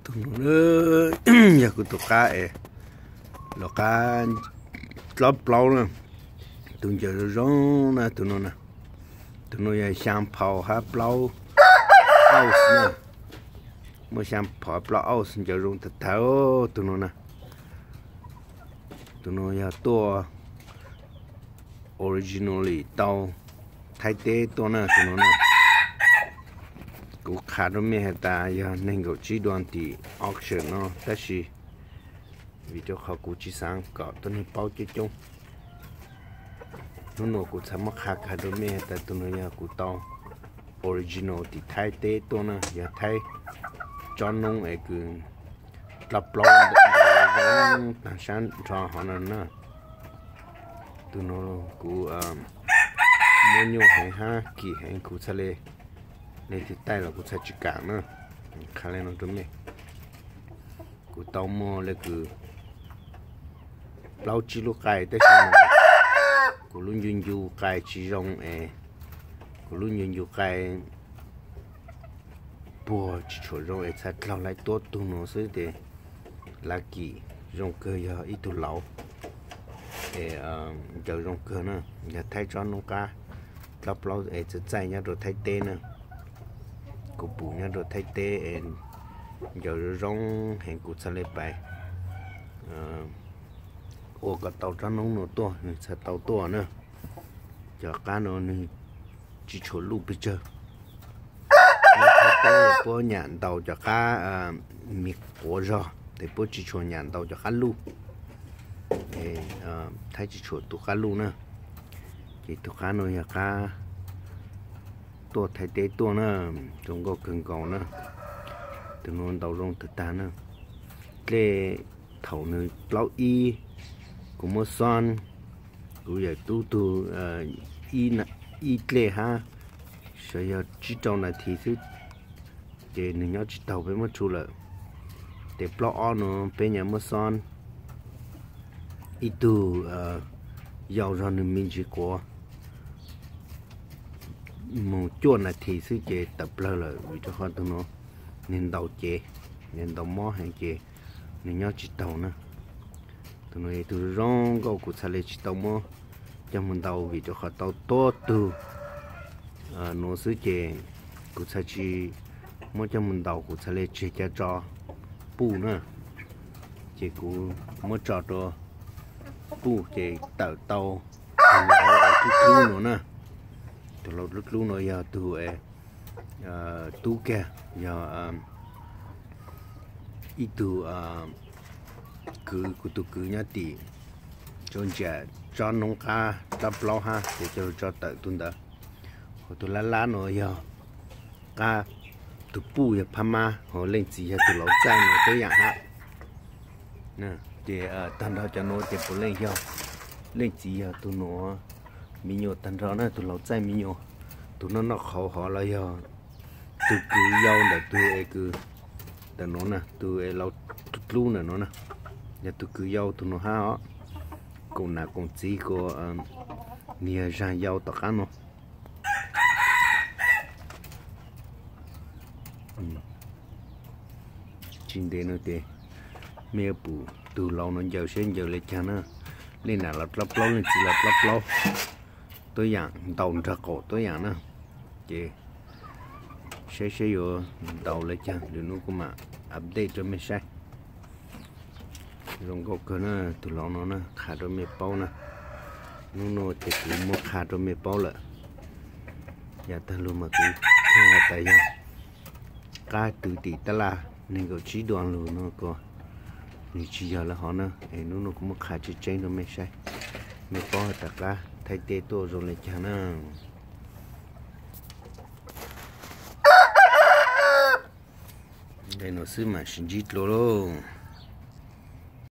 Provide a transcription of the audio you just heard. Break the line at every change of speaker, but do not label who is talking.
tụi nó giờ cứ tụi cá ấy lò cá lóp lâu nè tụi giờ rong nè tụi nó giờ sang phao hấp lâu áo nè mới sang phao lâu áo giờ rong thật tháo tụi nó giờ tua originally tàu thay thế tua nè tụi nó cũng khá là mẹ ta giờ nên có chỉ đoàn thì auction nó tất nhiên vì cho họ cũng chỉ sang có tôi nên bao chế chung nó cũng sắm khá là mẹ ta tôi nói giờ cũng tao original thì thay thế tôi nè giờ thay cho nông ấy cứ lập lâu giống tảng sáng cho họ nè tôi nói cũng mua nhiều hay ha kỳ hay cũng sẽ lên nên thì tay là cũng sẽ chỉ cả nữa khá là nó đúng này cũng tao mua là cứ lâu chỉ lúc cài tới khi mà cũng luôn dùng dù cài chỉ rong ấy cũng luôn dùng dù cài bùa chỉ chỗ rong ấy sẽ lâu lại tốt tu nó sẽ để là kỳ rong cơ giờ ít tu lâu để giờ rong cơ nữa giờ thay cho nó cá lâu ấy sẽ chạy nhá rồi thay tên nữa cụ bù nhá rồi thay tế giờ rong hẹn cụ sẽ lên bài ô cả tàu cho nông nó to sẽ tàu to nữa giờ cá nó chỉ chỗ lù bây giờ bố nhàn tàu cho cá miệt của rồi thì bố chỉ chỗ nhàn tàu cho cá lù thay chỉ chỗ tụ cá lù nữa thì tụ cá nó cá tua thay thế tua nữa chúng có cần cầu nữa từ nón đầu rong từ ta nữa cái thầu nữa lâu y cũng mua son cũng vậy tu y cái ha bây giờ chỉ trong này thì thứ để mình nhớ chỉ tàu với một chút là để plo nó bên nhà mua son y tu giàu rồi mình chỉ có một chuột này thì sư chế tập là vì cho con tụi nó nên đầu chế nên đầu mỏ hay chế nên nhớ chỉ tàu nữa tụi nó từ rong có cụ sẽ lấy chỉ tàu mỏ cho mình đầu vì cho họ tàu tốt từ nó sư chế cụ sẽ chỉ mỗi cho mình đầu cụ sẽ lấy chế cho bù nữa chế cụ mỗi trò cho bù chế tàu tàu cái nữa nè từ lâu lúc nó giờ từ tu kia giờ ít từ cứ cứ nhá tỷ cho trẻ cho nông ca tập lâu ha để cho tự tuần đó từ lá nó giờ ca từ pu giờ pama họ lên gì giờ từ lâu trái nó tới dạng ha nè để tận đó cho nó để bổ lên giờ lên gì giờ tụi nó mình nhiều tận đó nữa tụi lâu trái mình nhiều tụi nó khó họ là giờ tụi cứ giàu là tụi cứ tụi nó nè tụi lâu luôn nè nó nè giờ tụi cứ giàu tụi nó ha ó còn nào còn chỉ có nhiều ra giàu tất cả nó chính đây nó thế mẹ bù từ lâu nó giàu sen giàu lên cha nữa lên là lấp lâu lên chỉ là lấp lâu tôi dạng tàu ra cổ tôi dạng nữa chị sẽ vô tàu lên chân để nó cũng mà update cho mình sai rồi có cái nó từ lâu nó khá cho mình bao nè nó thì cũng một khá cho mình bao lại giờ ta luôn mà cứ hai tay nhau cái từ tỷ ta là nên có chỉ đoàn luôn nó có như chỉ giờ là họ nữa nó cũng một khá cho tranh cho mình sai mình bao tất cả thay thế tôi rồi lên chân nữa đây nó xứ mà sinh chít luôn.